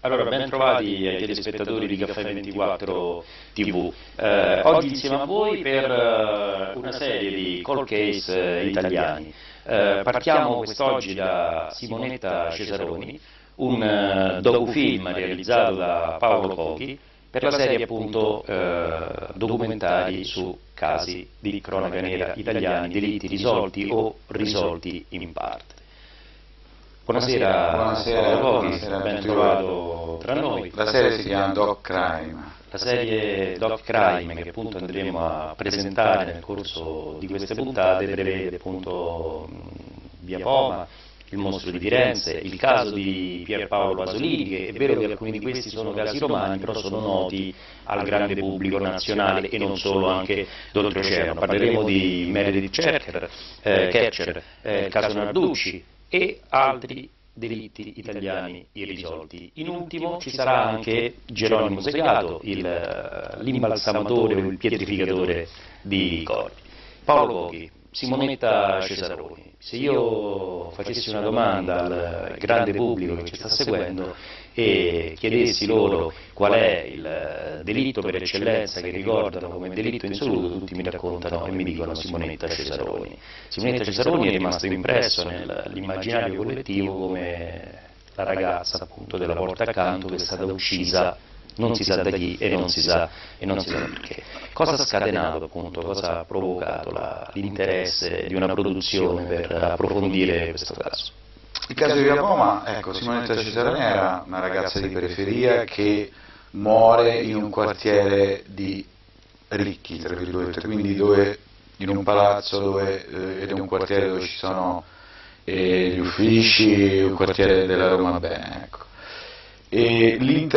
Allora, ben trovati ai telespettatori di Caffè 24 TV. Oggi insieme a voi per una serie di cold case italiani. Partiamo quest'oggi da Simonetta Cesaroni, un docufilm realizzato da Paolo Pochi per la serie appunto documentari su casi di cronaca nera italiani, delitti risolti o risolti in parte. Buonasera, buonasera, Paolo Pochi, buonasera, ben trovato tra noi. La serie si chiama Doc Crime. La serie Doc Crime che appunto andremo a presentare nel corso di queste puntate prevede appunto Via Poma, il mostro di Firenze, il caso di Pierpaolo Pasolini, che è vero che alcuni di questi sono casi romani, però sono noti al grande pubblico nazionale e non solo, anche d'oltreoceano. Parleremo di Meredith Kercher, il caso Narducci e altri delitti italiani irrisolti. In ultimo ci sarà anche Geronimo Segato, l'imbalsamatore o il pietrificatore di corpi. Paolo Pochi, Simonetta Cesaroni, se io facessi una domanda al grande pubblico che ci sta seguendo e chiedessi loro qual è il delitto per eccellenza che ricordano come delitto insoluto, tutti mi raccontano e mi dicono Simonetta Cesaroni. Simonetta Cesaroni è rimasto impresso nell'immaginario collettivo come la ragazza appunto della porta accanto che è stata uccisa non si sa da chi e non si sa perché. Cosa ha scatenato appunto, cosa ha provocato l'interesse di una produzione per approfondire questo caso? Il caso di Via Poma, ecco, Simonetta Cesaroni era una ragazza di periferia che muore in un quartiere di ricchi, tra virgolette, quindi in un palazzo ed è un quartiere dove ci sono gli uffici, un quartiere della Roma Bene, ecco. E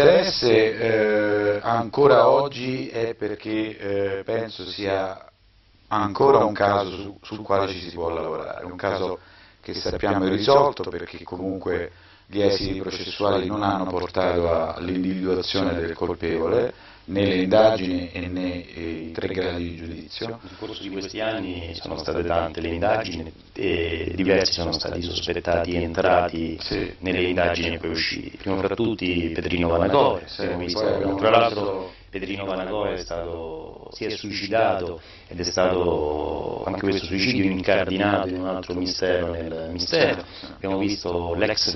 l'interesse ancora oggi è perché penso sia ancora un caso sul quale ci si può lavorare, un caso che sappiamo irrisolto perché comunque gli esiti processuali non hanno portato all'individuazione del colpevole, né le indagini né i 3 gradi di giudizio. Nel corso di questi anni sono state tante le indagini e diversi sono stati sospettati entrati nelle indagini e poi usciti. Prima fra tutti Pedrino Vanagore, tra l'altro Pedrino Vanagore si è suicidato ed è stato anche questo suicidio incardinato in un altro mistero nel mistero. Abbiamo visto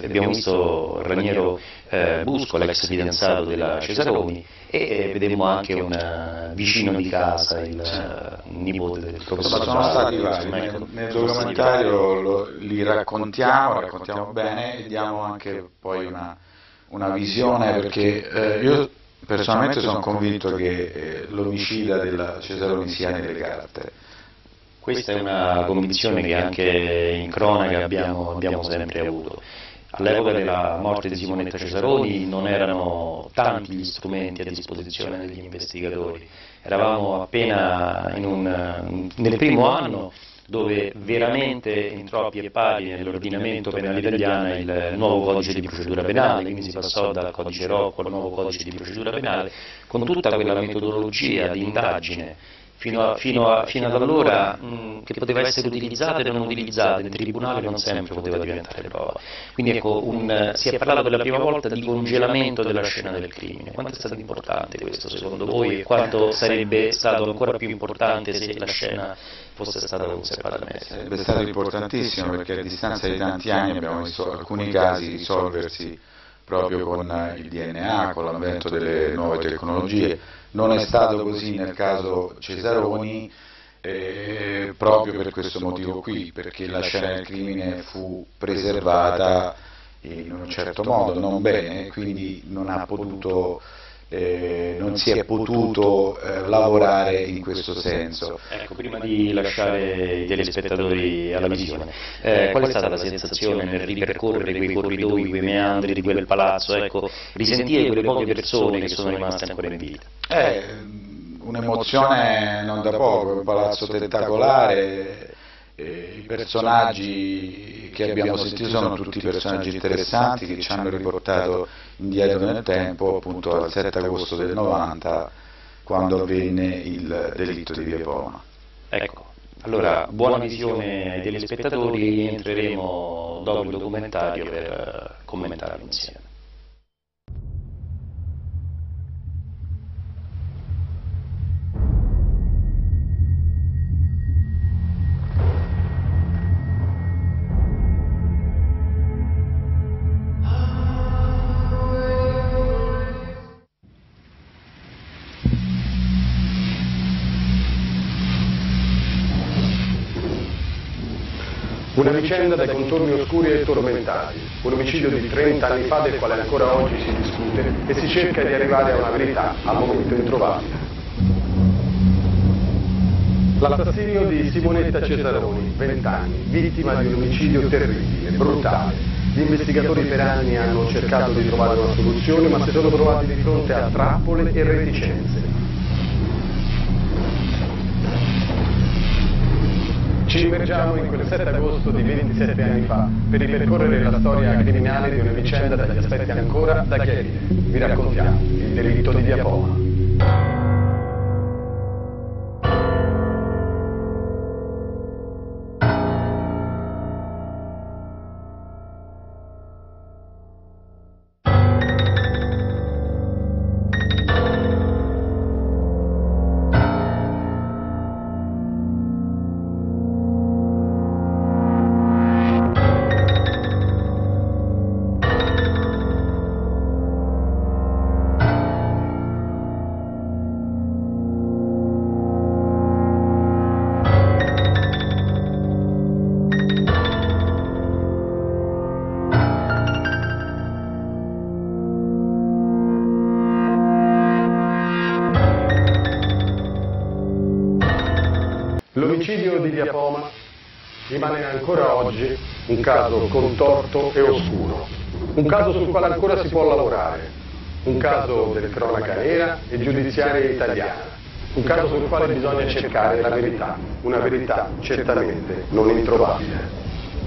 Raniero Busco, l'ex fidanzato della Cesaroni, e vedemmo anche un vicino di casa, il nipote del professor. Sono stati vari, nel documentario li raccontiamo bene e diamo anche poi una visione, perché io personalmente sono convinto che l'omicida della Cesaroni sia nelle carte. Questa è una convinzione che anche in cronaca abbiamo sempre avuto. All'epoca della morte di Simonetta Cesaroni non erano tanti gli strumenti a disposizione degli investigatori, eravamo appena nel primo anno dove veramente entrò a piè pari nell'ordinamento penale italiano il nuovo codice di procedura penale, quindi si passò dal codice Rocco al nuovo codice di procedura penale, con tutta quella metodologia di indagine fino ad allora che poteva essere utilizzata e non utilizzata, il tribunale non sempre poteva diventare prova. Quindi ecco, si è parlato per la prima volta di congelamento della scena del crimine. Quanto è stato importante questo secondo voi e quanto sarebbe stato ancora più importante se la scena fosse stata conservata meglio? Sarebbe stato importantissimo, perché a distanza di tanti anni abbiamo visto alcuni casi risolversi proprio con il DNA, con l'avvento delle nuove tecnologie. Non è stato così nel caso Cesaroni, proprio per questo motivo qui, perché la scena del crimine fu preservata in un certo modo, non bene, quindi non si è potuto lavorare in questo senso. Ecco, prima di lasciare i telespettatori alla visione, qual è stata la sensazione nel ripercorrere quei corridoi, quei meandri di quel palazzo, ecco, risentire quelle poche persone che sono rimaste ancora in vita? Un'emozione non da poco, un palazzo tentacolare, i personaggi che abbiamo sentito sono tutti personaggi interessanti che ci hanno riportato indietro nel tempo, appunto al 7 agosto del 90, quando avvenne il delitto di Via Poma. Ecco, allora buona visione ai telespettatori, entreremo dopo il documentario per commentarlo insieme. Una vicenda dai contorni oscuri e tormentati, un omicidio di 30 anni fa del quale ancora oggi si discute e si cerca di arrivare a una verità, al momento introvabile. L'assassinio di Simonetta Cesaroni, 20 anni, vittima di un omicidio terribile, brutale. Gli investigatori per anni hanno cercato di trovare una soluzione, ma si sono trovati di fronte a trappole e reticenze. Ci immergiamo in quel 7 agosto di 27 anni fa per ripercorrere la storia criminale di una vicenda dagli aspetti ancora da chiarire. Vi raccontiamo il delitto di Via Poma. L'omicidio di Via Poma rimane ancora oggi un caso contorto e oscuro, un caso sul quale ancora si può lavorare, un caso della cronaca nera e giudiziaria italiana, un caso sul quale bisogna cercare la verità, una verità certamente non introvabile.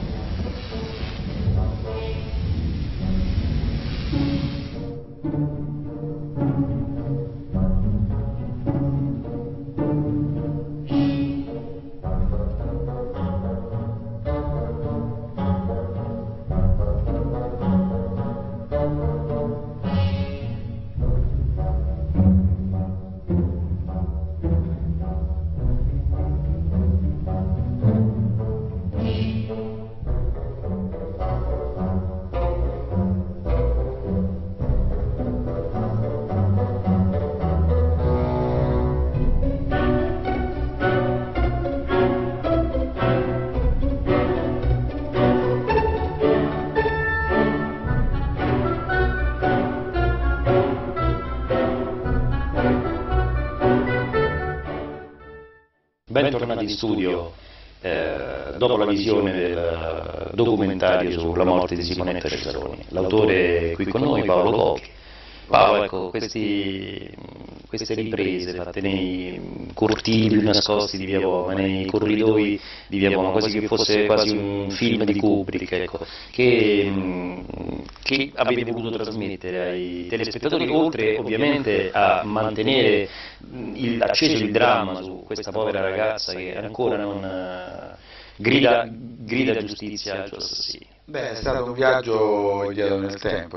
Bentornati in studio. Dopo la visione del documentario sulla morte di Simonetta Cesaroni. L'autore qui con noi, Paolo Cocchi. Paolo, ecco, queste riprese fatte nei cortili più nascosti di Via Poma, nei corridoi di Via Poma, quasi che fosse quasi un film di Kubrick, ecco, che avete voluto trasmettere ai telespettatori, oltre ovviamente a mantenere acceso il dramma su questa povera ragazza che ancora non grida giustizia al suo assassino. Beh, è stato un viaggio indietro nel tempo,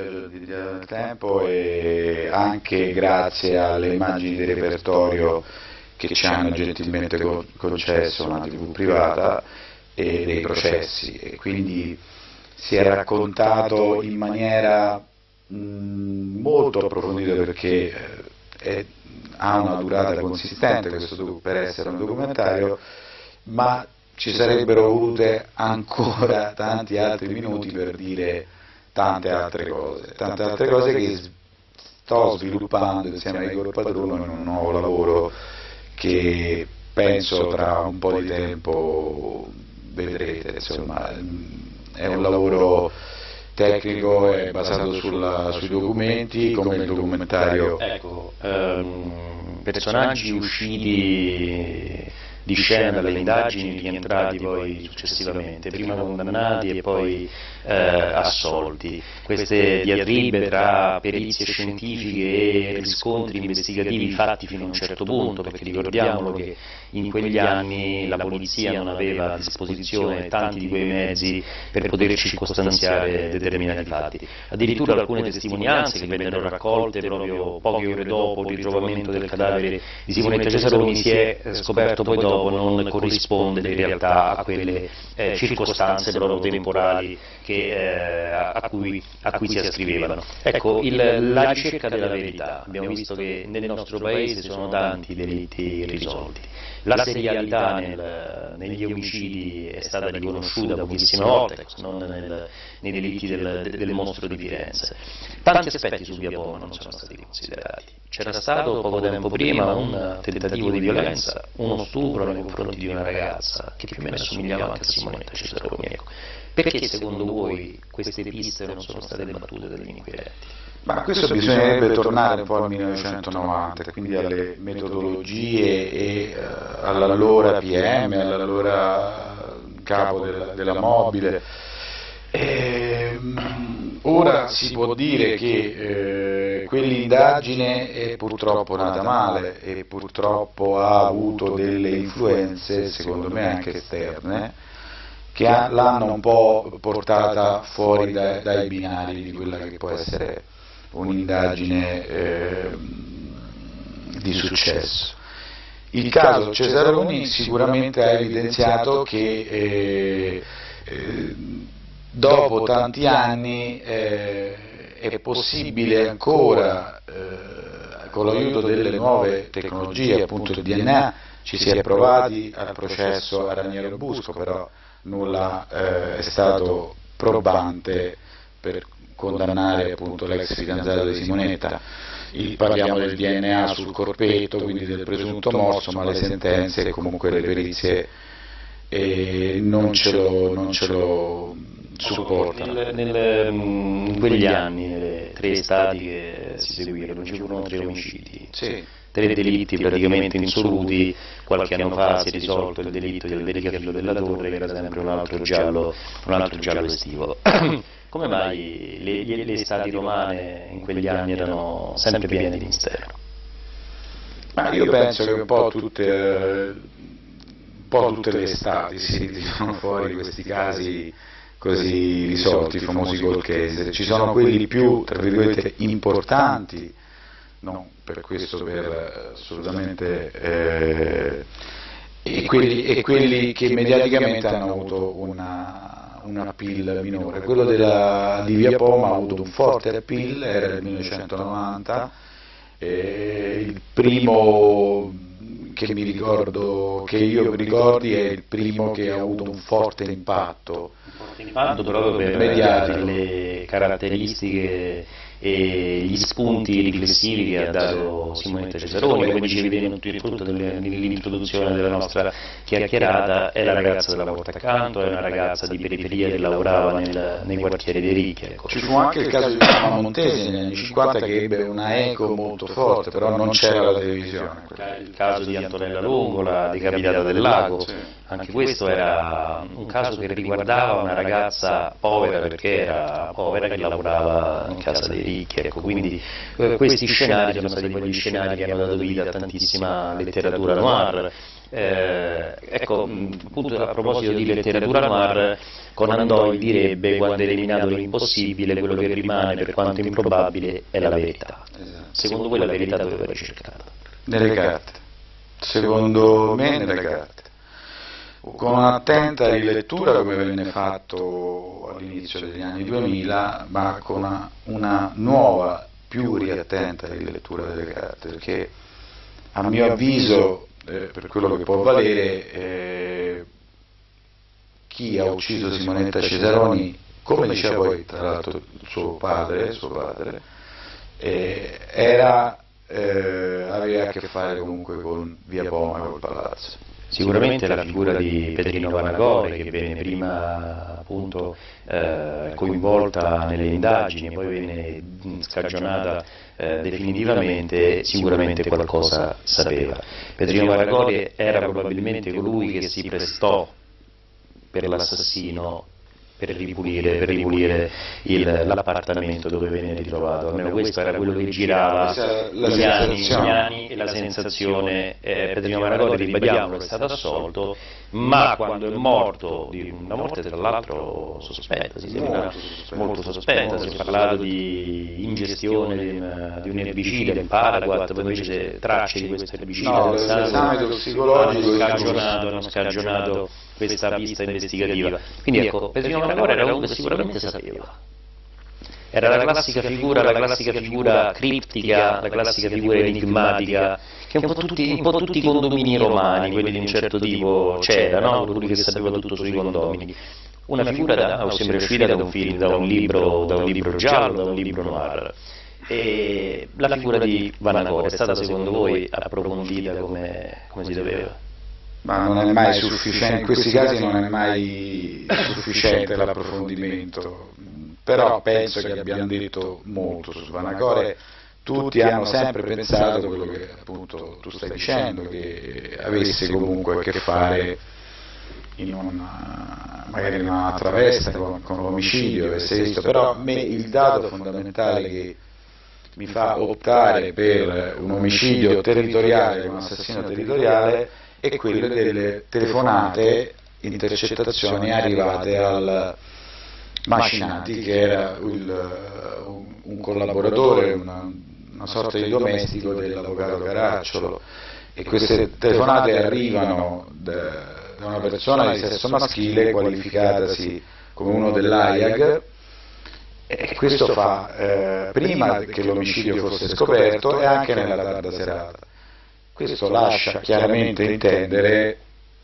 e anche grazie alle immagini di repertorio che ci hanno gentilmente concesso una TV privata e dei processi, e quindi si è raccontato in maniera molto approfondita, perché ha una durata consistente questo per essere un documentario, ma ci sarebbero volute ancora tanti altri minuti per dire tante altre cose che sto sviluppando insieme ai Igor Padruno in un nuovo lavoro che penso tra un po' di tempo vedrete. Insomma, è un lavoro tecnico, è basato sui documenti, come il documentario. Ecco, personaggi usciti di scena dalle indagini, rientrati poi successivamente, prima condannati e poi assolti. Queste diatribe tra perizie scientifiche e riscontri investigativi fatti fino a un certo punto, perché ricordiamolo che in quegli anni la polizia non aveva a disposizione tanti di quei mezzi per poter circostanziare determinati fatti. Addirittura alcune testimonianze che vennero raccolte proprio poche ore dopo il ritrovamento del cadavere di Simonetta Cesaroni, si è scoperto poi dopo dopo non corrisponde in realtà a quelle circostanze loro temporali a cui si ascrivevano. Ecco, la ricerca della verità. Abbiamo visto che nel nostro paese sono tanti delitti irrisolti. La serialità negli omicidi è stata riconosciuta pochissime volte, non nei delitti del mostro di Firenze. Tanti aspetti su Via Poma non sono stati considerati. C'era stato poco tempo prima un tentativo di violenza, uno stupro nei confronti di una ragazza che più o meno assomigliava anche a Simonetta Cesaroni. Ecco. Perché secondo voi queste piste non sono state battute dagli inquirenti? Ma questo bisognerebbe tornare un po' al 1990, quindi alle metodologie e all'allora PM, all'allora capo della mobile. Ora si può dire che quell'indagine è purtroppo nata male e purtroppo ha avuto delle influenze, secondo me anche esterne, che l'hanno un po' portata fuori dai binari di quella che può essere un'indagine di successo. Il caso Cesaroni sicuramente ha evidenziato che dopo tanti anni è possibile ancora, con l'aiuto delle nuove tecnologie, appunto il DNA, ci si è provati al processo a Raniero Busco, però nulla è stato probante per condannare appunto l'ex fidanzato di Simonetta. Parliamo del DNA sul corpetto, quindi del presunto morso, ma le sentenze e comunque le perizie non ce lo supportano. In quegli anni, nelle 3 estati che si seguirono, ci furono 3 omicidi. Sì. 3 delitti praticamente insoluti. Qualche anno fa si è risolto il delitto del Vericafilo della Torre, che era sempre un altro giallo estivo. Come mai le estati romane in quegli anni erano sempre piene di mistero? Ma io penso che un po' tutte le estati si tirano fuori questi casi così risolti, i famosi cold case. Ci sono quelli più, tra virgolette, importanti, non per questo assolutamente, e quelli che mediaticamente hanno avuto un appeal minore. Quello di Via Poma ha avuto un forte appeal, era nel 1990, il primo che io mi ricordi è il primo che ha avuto un forte impatto. Proprio per le caratteristiche e gli spunti riflessivi che ha dato Simonetta Cesaroni. Come dicevi bene, il frutto dell'introduzione della nostra chiacchierata è la ragazza della porta accanto, è una ragazza di periferia che lavorava nei quartieri dei ricchi. Ecco. Ci fu anche il caso di Mama Montesi negli anni 50 che ebbe una eco molto forte, però non c'era la televisione. Il caso di Antonella Longo, la decapitata del lago, sì. Anche questo era un caso che riguardava una ragazza povera, perché era povera, che lavorava in casa dei ricchi. Ecco, quindi questi scenari sono stati quegli scenari che hanno dato vita a tantissima letteratura noir. Ecco, appunto, a proposito di letteratura noir, Conan Doyle direbbe: quando è eliminato l'impossibile, quello che rimane, per quanto improbabile, è la verità. Esatto. Secondo voi la verità dove va ricercata? Nelle carte. Secondo me nelle carte. Con un'attenta rilettura, come venne fatto all'inizio degli anni 2000, ma con una nuova, più riattenta rilettura delle carte, perché a mio avviso, per quello che può valere, chi ha ucciso Simonetta Cesaroni, come diceva poi tra l'altro suo padre, aveva a che fare comunque con Via Poma e col palazzo. Sicuramente la figura di Pedrino Vanagore, che venne prima appunto coinvolta nelle indagini e poi venne scagionata definitivamente, sicuramente qualcosa sapeva. Pedrino Vanagore era probabilmente colui che si prestò per l'assassino per ripulire l'appartamento dove venne ritrovato. Almeno questo era quello che girava gli anni e la sensazione. Pedrino Maragori, ribadiamolo, è stato assolto, ma quando è morto, di una morte tra l'altro sospetta, si sembra molto sospetta, si è parlato di ingestione di un erbicida, del Paraquat, poi invece tracce di questo erbicida nel sangue hanno scagionato questa pista investigativa. Quindi ecco, Pedrino Maragori era uno che sicuramente sapeva. Era la classica figura criptica, la classica figura enigmatica, che un po' tutti i condomini romani, quelli di un certo tipo, c'era, no? Colui che sapeva tutto sui condomini. Una figura sembra uscita da un film, da un libro giallo, da un libro noir. E la figura di Vanacori è stata secondo voi approfondita come si doveva? Ma non è mai sufficiente, in questi casi non è mai sufficiente l'approfondimento, però penso che abbiamo detto molto su Vanacore. Tutti hanno sempre pensato quello che appunto tu stai dicendo, che avesse comunque a che fare magari in una travesta con l'omicidio, avesse visto. Però a me il dato fondamentale che mi fa optare per un omicidio territoriale, un assassino territoriale, è quello delle telefonate, intercettazioni arrivate al Mascinati, che era un collaboratore, una sorta di domestico dell'avvocato Caracciolo, e queste telefonate arrivano da una persona di sesso maschile qualificatasi come uno dell'AIAG, e questo fa prima che l'omicidio fosse scoperto e anche nella tarda serata. Questo lascia chiaramente intendere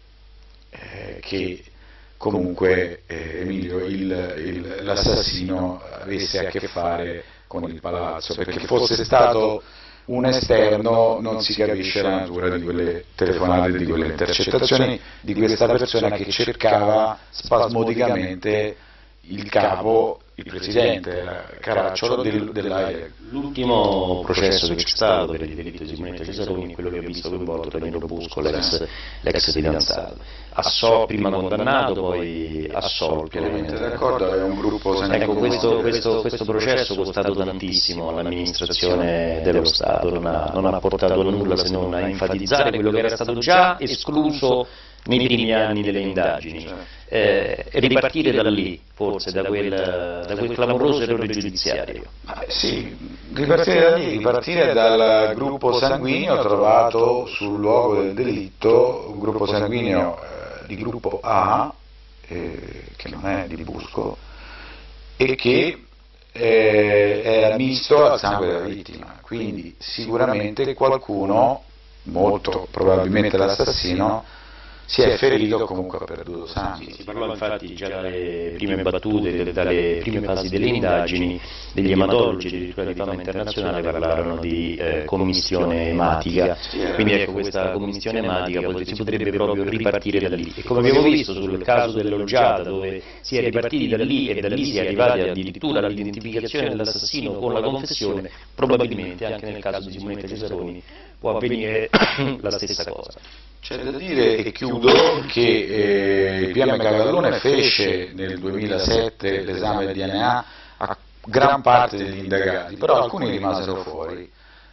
che comunque Emilio, l'assassino, avesse a che fare con il palazzo, perché fosse stato un esterno non si capisce la natura di quelle telefonate, di quelle intercettazioni, di questa persona che cercava spasmodicamente il capo, il presidente Caracciolo dell'AIAG. L'ultimo processo che c'è stato per il delitto di Simonetta Cesaroni è quello che ha visto coinvolto Raniero Busco, l'ex fidanzato. Prima condannato, poi assolto. Pienamente d'accordo, è un gruppo sanguigno. Ecco, questo processo è costato tantissimo all'amministrazione dello Stato, non ha portato a nulla se non a enfatizzare quello che era stato già escluso nei primi anni delle indagini, e ripartire da lì, forse da quel clamoroso errore giudiziario. Sì, ripartire dal gruppo sanguigno trovato sul luogo del delitto, un gruppo sanguigno di gruppo A, che non è di Busco, e che era misto al sangue della vittima, quindi sicuramente qualcuno, molto probabilmente l'assassino, si è ferito o comunque ha perduto sangue. Si parlò infatti già dalle prime battute, dalle prime fasi delle indagini, degli ematologi addirittura di fama internazionale parlarono di commistione ematica, quindi ecco, questa commistione ematica si potrebbe proprio ripartire da lì. E come abbiamo visto sul caso dell'Olgiata, dove si è ripartiti da lì e da lì si è arrivati addirittura all'identificazione dell'assassino con la confessione, probabilmente anche nel caso di Simonetta Cesaroni può avvenire la stessa cosa. C'è da dire, e chiudo, che il PM Cavallone fece nel 2007 l'esame del DNA a gran parte degli indagati, però alcuni rimasero fuori.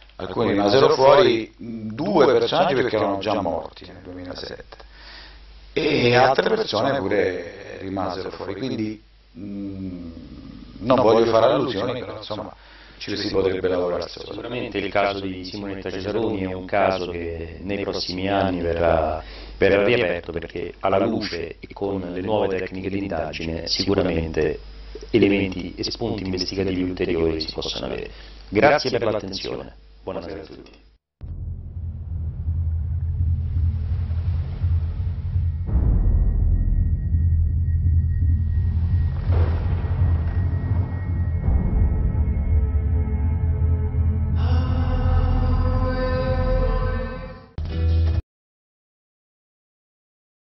Due personaggi perché erano già morti nel 2007 e altre persone pure rimasero fuori, quindi non voglio fare allusioni, però insomma ci si potrebbe lavorare. Sicuramente il caso di Simonetta Cesaroni è un caso che nei prossimi anni verrà riaperto, perché alla luce e con le nuove tecniche di indagine sicuramente elementi e spunti investigativi ulteriori si possono avere. Grazie per l'attenzione, buonasera a tutti.